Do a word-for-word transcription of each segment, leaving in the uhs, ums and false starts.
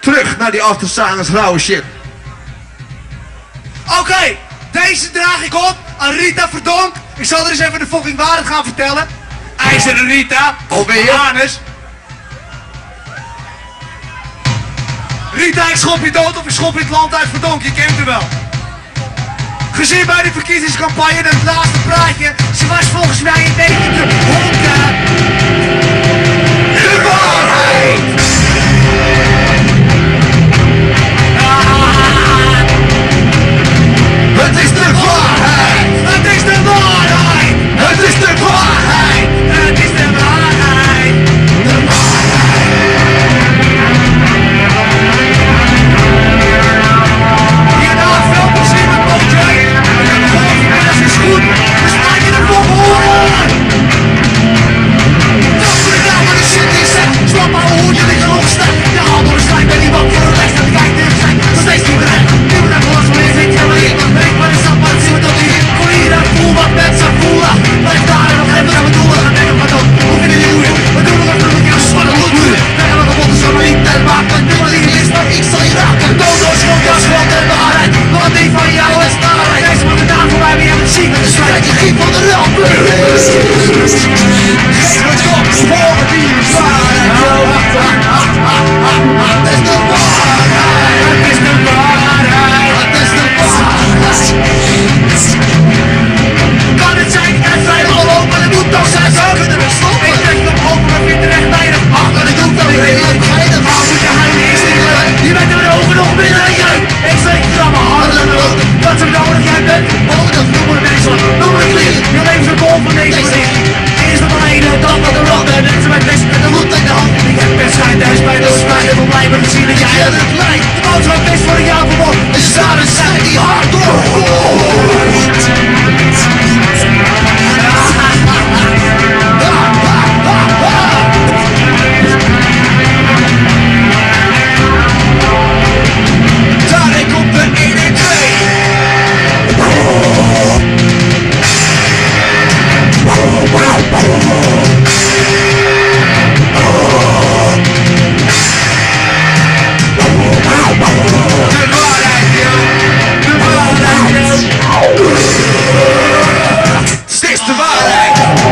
terug naar die Aftersilence rauwe shit. Oké, okay, deze draag ik op aan Rita Verdonk. Ik zal er eens even de fucking waarheid gaan vertellen. IJzeren Rita, Hoe ben je? Janus. Rita, ik schop je dood of ik schop je het land uit, Verdonk, je kent hem wel. Gezien bij de verkiezingscampagne en het laatste praatje, ze was volgens mij een beetje te honken. De waarheid! Het is de waarheid! Het is de waarheid! Het is de waarheid! Het is de waarheid! De waarheid! Hierna veel plezier met Mojo. En volgende middag is goed. Dus laat je de volgende horen! Dat voor de dag van de shit die zegt. Zwart maar hoe je liggen opstaan. De hand door de slijn ben niet bang voor de les. Dat ik kijk tegen zijn. Nog steeds niet bereid. Nu moet ik los van je zit. Ja maar ik weet maar is dat maar het zien we tot hier. Voor hier en voel wat mensen voelen. Blijf daar en nog even naar mijn doelen. Gaan denken wat dan. Hoe vinden jullie hoe? Wat doen we nog terug? Ja, zwaar goed doen. Zeggen we kapot is zo maar niet ten maken. Nu maar die is maar ik zal je raken. Dood door schot, ja schot en waarheid. Want die van jou is waarheid. Deze moet de naam voor mij, maar jij moet zien. Het is feit dat je giet van de ramp. Geef het op, sporen die is waarheid. Het is de waarheid. Het is de waarheid. Het is de waarheid. Kan het zijn en vrij al open, maar het moet toch zijn. Zo kunnen we stoppen. Ik trek hem open, maar vind er echt weinig. Ach, maar ik doe dat weer heel leuk. Maar moet je hij is niet leuk. Je bent er met ogen nog binnen en jeuk. Ik steek er aan mijn handen en ook. Dat zo nodig jij bent. Oh, dat noem me deze. Noem me klier. Je leeft een bol van deze licht. Eerst nog alleen, dan wat de randen. En ze met best met de hoed in de hand. Ik heb best schijn thuis bij de spijt. En blij met gezien dat jij het lijkt. De boodschap is voor jou vermoord. De staden zijn die hard door. Daar komt de één en twee. Steeds de waarheid.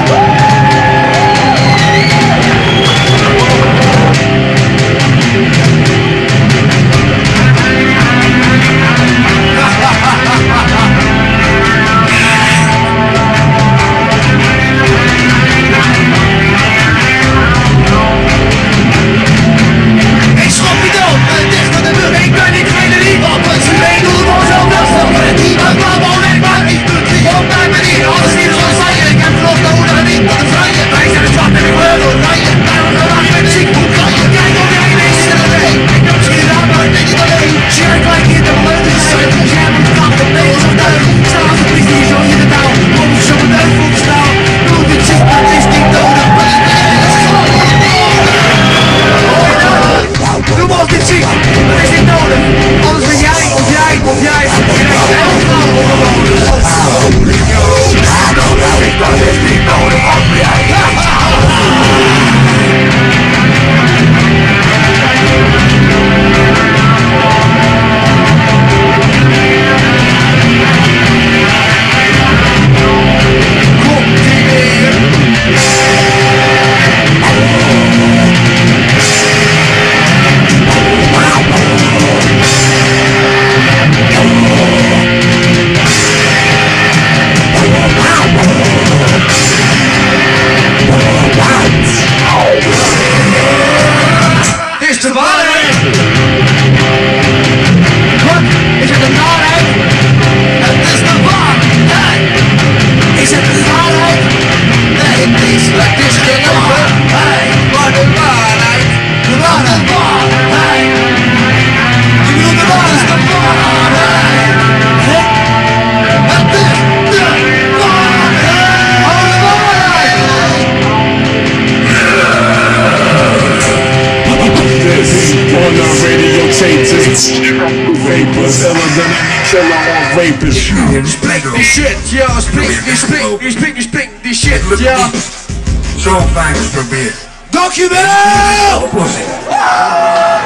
Vapors, iller than any killer or rapist. Spring die shit, ja, spring, die spring, die spring, die spring, die shit, ja. Zo fijn gesprobeerd. Dankjewel! Oplossing.